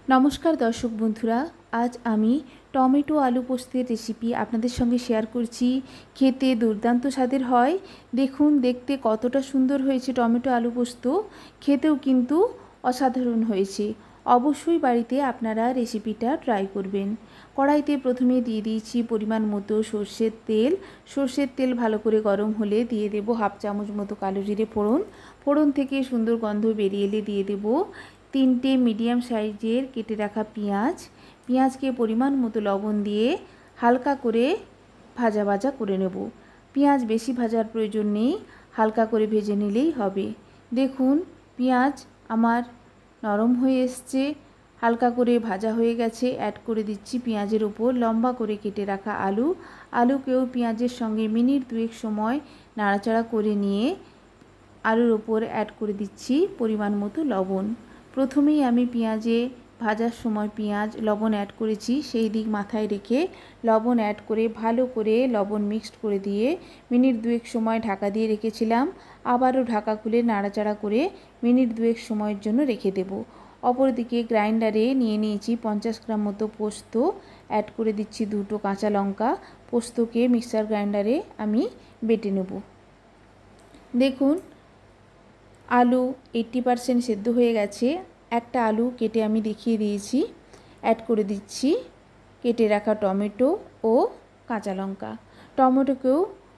নমস্কার দর্শক বন্ধুরা, আজ আমি টমেটো আলু পোস্তের রেসিপি আপনাদের সঙ্গে শেয়ার করছি। খেতে দুর্দান্ত স্বাদের হয়। দেখুন দেখতে কতটা সুন্দর হয়েছে টমেটো আলু পোস্ত, খেতেও কিন্তু অসাধারণ হয়েছে। অবশ্যই বাড়িতে আপনারা রেসিপিটা ট্রাই করবেন। কড়াইতে প্রথমে দিয়ে দিয়েছি পরিমাণ মতো সর্ষের তেল। সর্ষের তেল ভালো করে গরম হলে দিয়ে দেব হাফ চামচ মতো কালো জিরে ফোড়ন। ফোড়ন থেকে সুন্দর গন্ধ বেরিয়ে এলে দিয়ে দেব 3টে মিডিয়াম সাইজের কেটে রাখা পেঁয়াজ। পেঁয়াজকে পরিমাণ মতো লবণ দিয়ে হালকা করে ভাজা ভাজা করে নেব। পেঁয়াজ বেশি ভাজার প্রয়োজন নেই, হালকা করে ভেজে নিলেই হবে। দেখুন পেঁয়াজ আমার নরম হয়ে এসছে, হালকা করে ভাজা হয়ে গেছে। অ্যাড করে দিচ্ছি পেঁয়াজের ওপর লম্বা করে কেটে রাখা আলু। আলুকেও পেঁয়াজের সঙ্গে মিনিট দুয়েক সময় নাড়াচাড়া করে নিয়ে আলুর ওপর অ্যাড করে দিচ্ছি পরিমাণ মতো লবণ। প্রথমেই আমি পেঁয়াজে ভাজার সময় পেঁয়াজ লবণ অ্যাড করেছি, সেই দিক মাথায় রেখে লবণ অ্যাড করে ভালো করে লবণ মিক্সড করে দিয়ে মিনিট দুয়েক সময় ঢাকা দিয়ে রেখেছিলাম। আবারও ঢাকা খুলে নাড়াচাড়া করে মিনিট দুয়েক সময়ের জন্য রেখে দেব। অপরদিকে গ্রাইন্ডারে নিয়ে নিয়েছি 50 গ্রাম মতো পোস্ত। অ্যাড করে দিচ্ছি 2টো কাঁচা লঙ্কা। পোস্তকে মিক্সার গ্রাইন্ডারে আমি বেটে নেব। দেখুন আলু 80% সেদ্ধ হয়ে গেছে। একটা আলু কেটে আমি দেখিয়ে দিয়েছি। অ্যাড করে দিচ্ছি কেটে রাখা টমেটো ও কাঁচা লঙ্কা। টমেটোকেও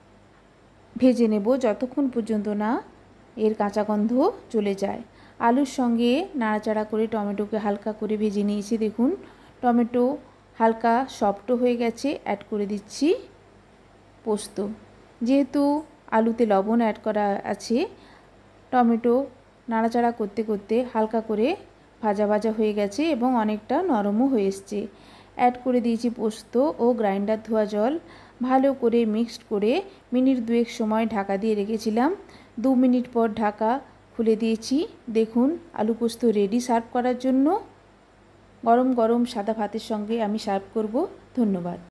ভেজে নেব যতক্ষণ পর্যন্ত না এর কাঁচা গন্ধ চলে যায়। আলুর সঙ্গে নাড়াচাড়া করে টমেটোকে হালকা করে ভেজে নিয়েছি। দেখুন টমেটো হালকা সফট হয়ে গেছে। অ্যাড করে দিচ্ছি পোস্ত। যেহেতু আলুতে লবণ অ্যাড করা আছে, টমেটো নাড়াচাড়া করতে করতে হালকা করে ভাজা ভাজা হয়ে গেছে এবং অনেকটা নরমও হয়ে এসছে। অ্যাড করে দিয়েছি পোস্ত ও গ্রাইন্ডার ধোয়া জল। ভালো করে মিক্সড করে মিনিট দুয়েক সময় ঢাকা দিয়ে রেখেছিলাম। 2 মিনিট পর ঢাকা খুলে দিয়েছি। দেখুন আলু পোস্ত রেডি সার্ভ করার জন্য। গরম গরম সাদা ভাতের সঙ্গে আমি সার্ভ করব। ধন্যবাদ।